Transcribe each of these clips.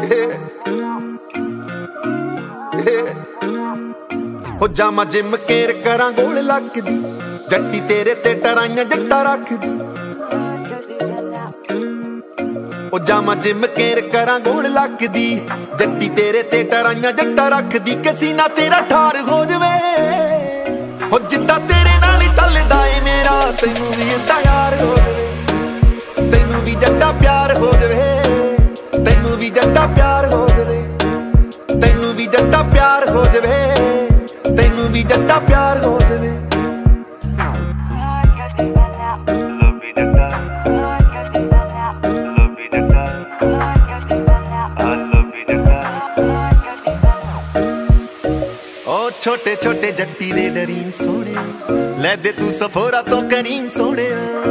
हो जामा जिम केर करा गोल लगदी, जट्टी तेरे ते टराइयां जट्टा रखदी। ओ जामा जिम केर करा गोल लगदी, जट्टी तेरे ते टराइयां जट्टा रखदी। किसी ना तेरा ठार हो जवे, हो जिद्दां तेरे नाल ही चलदा ए मेरा, तैनू भी इदां यार हो जवे। तैनू भी जट्टा प्यार हो जवे, तैनू भी जट्टा प्यार हो जवे, तैनू भी जट्टा प्यार हो जवे, तैनू भी जट्टा प्यार हो जवे। छोटे छोटे जट्टी दे डरीम सोने, लै दे तू सफोरा तो करीम सोने।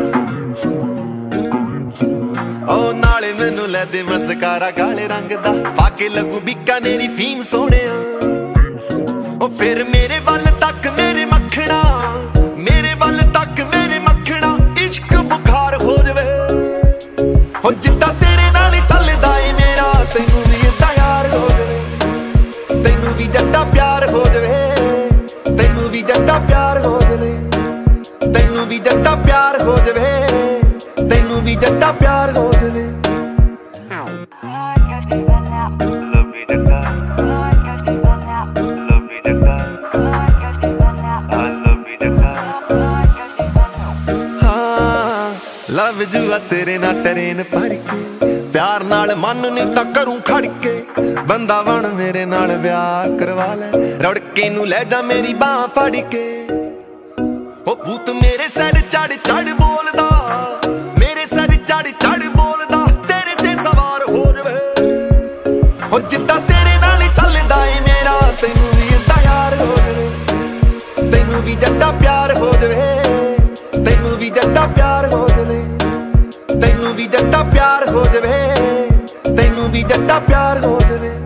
ओ नाले मैनू लै दे मस्कारा काले रंग दा, पाके लगू बीकानेरी फीम सोने। ओ फिर मेरे वल तक मेरे मक्खना, मेरे वल तक मेरे मक्खना, इश्क बुखार हो जवे। हो जिद्दां तेरे नाल चलदा ए मेरा, तैनू भी इदां यार हो जवे। तैनू भी जट्टा प्यार हो जवे, तैनू भी जट्टा प्यार हो जवे, तैनू भी जट्टा प्यार हो जवे, तैनू भी जट्टा प्यार हो जवे। लव जुआ तेरे ना ट्रेन भर के, प्यार नाल मन नहीं तां करूं खड़ के। बंदा बन मेरे नाल ब्याह करवा ले, रड़के नू लै जा मेरी बांह फड़ के। ओ भूत मेरे सिर चढ़ चढ़ बोलदा, मेरे सिर चढ़ चढ़ बोलदा, तेरे ते सवार हो जवे। ओ जिद्दां तेरे नाल चलदा ए मेरा, तैनू भी इदां यार हो जवे। तैनू भी जट्टा प्यार हो जवे, तैनू भी जट्टा प्यार हो जवे, तैनू भी जट्टा प्यार हो जवे, तैनू भी जट्टा प्यार हो जवे।